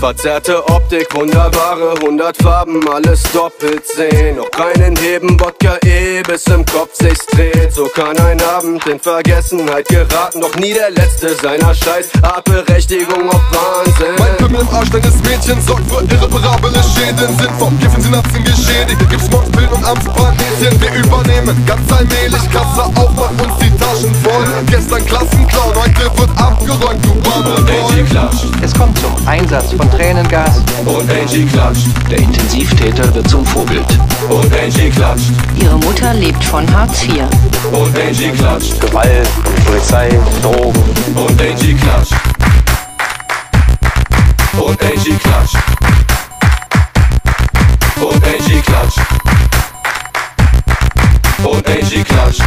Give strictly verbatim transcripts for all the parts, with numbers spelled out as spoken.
Verzerrte Optik, wunderbare hundert Farben, alles doppelt sehen. Noch keinen Heben, Wodka eh, bis im Kopf sich's dreht. So kann ein Abend in Vergessenheit geraten, doch nie der letzte seiner Scheiß Artberechtigung auf Wahnsinn. Mein Pimmel im Arsch deines Mädchens sorgt für irreparable Schäden. Sind vom Giffen Synapsen geschädigt. Gibt's morgens Pillen und abends Magnetien. Wir übernehmen ganz allmählich, Kasse auf, macht uns die Taschen voll. Gestern Klassenclown, heute wird abgeräumt, du Und Angie klatscht. Es kommt zum Einsatz von Tränengas. Und Angie klatscht. Der Intensivtäter wird zum Vorbild. Und Angie klatscht. Ihre Mutter lebt von Hartz vier. Und Angie klatscht. Gewalt, Polizei, Drogen. Und Angie klatscht. Und Angie klatscht. Und Angie klatscht. Und Angie klatscht.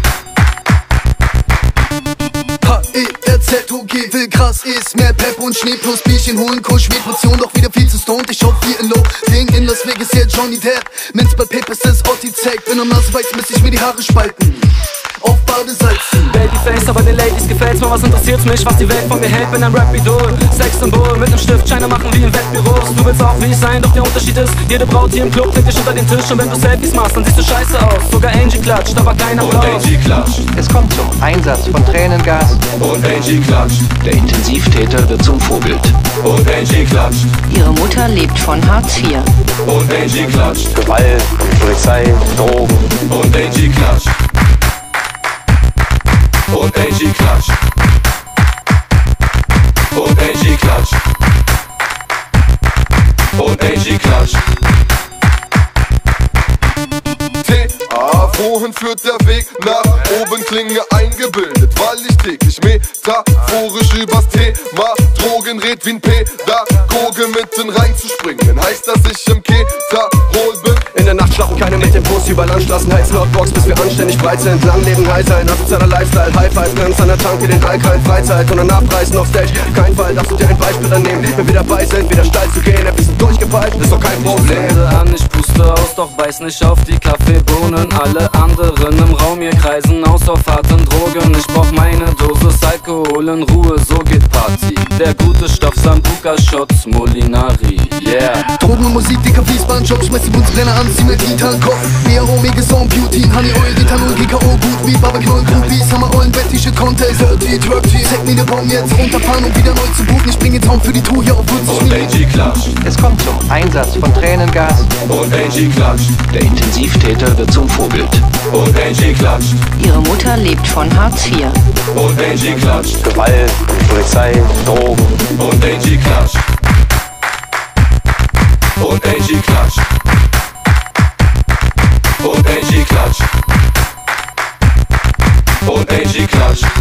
H E R Z O G will krass ist mehr Pep und Schnee plus Bierchen holen, Kusch, Portion, doch wieder viel zu stoned. Ich hoffe wie in Low, Ding in Las Vegas, hier Johnny Depp. Minz bei Papers, das Otti zeigt. Bin am Nase weiß, müsste ich mir die Haare spalten. Auf Badesalzen. Babyface, aber den Ladies gefällt's mal, was interessiert's mich, was die Welt von mir hält. Bin ein Rap-Idol, Sexsymbol mit nem Stift, Scheine machen wie in Wettbüros. Du willst auch wie ich sein, doch der Unterschied ist, jede Braut hier im Club trägt dich unter den Tisch. Und wenn du Selfies machst, dann siehst du scheiße aus. Sogar Angie klatscht, aber keiner Und Applaus. Angie klatscht. Es kommt zum Einsatz von Tränengas. Und Angie klatscht. Der Intensivtäter wird zum Vorbild. Und Angie klatscht. Ihre Mutter lebt von Hartz vier. Und Angie klatscht. Gewalt, Polizei, Drogen. Und Angie klatscht. Und Angie klatscht. Und Angie klatscht. Und Angie klatscht. T A, wohin führt der Weg? Nach oben, Klinge eingebildet, weil ich täglich metaphorisch übers Thema Drogen red wie ein Pädagoge. Mitten reinzuspringen heißt, dass ich im Keterhol bin. In der Nacht schlafen keine mit dem Bus über Landstraßen, heizen Hotbox, bis wir anständig breit sind. Lang leben, high sein, asozialer Lifestyle, High Five, Grenz an der Tanke, den Alkrein, Freizeit und dann abreißen auf Stage. Kein Fall darfst du dir ein Beispiel dann nehmen, wenn wir dabei sind, wieder steil zu gehen. Ein bisschen durchgepeilt, ist doch kein Problem. Ich an, ich puste aus, doch beiß nicht auf die Kaffeebohnen. Alle anderen im Raum hier kreisen aus auf harten Drogen. Ich brauch meine Dosis Alkohol in Ruhe, so geht Party. Der gute Stoff, Sambuca, Shots, Molinari, yeah. Drogen und Musik, dicker Fließbandjob, schmeiß die Bunsenbrenner an, zieh mir Gitarren, Kopf. B R O, Mega Song, Beauty, Honey Oil, Ritanol, G K O, gut wie Babaknoll, Groupies, Hammer, Rollen, Bett, T-Shirt, Contest, Dirty, Dirty. Zeig mir den Baum jetzt runterfahren und wieder neu zu buchen. Ich bring den Traum für die Tour hier auf vierzig Und Minuten. Angie klatscht. Es kommt zum Einsatz von Tränengas. Und Angie klatscht. Der Intensivtäter wird zum Vorbild. Und Angie klatscht. Ihre Mutter lebt von Hartz vier. Und Angie klatscht. Gewalt, Polizei, Drogen. Und Angie klatscht. Und Angie klatscht. Und Angie klatscht. Und Angie klatscht.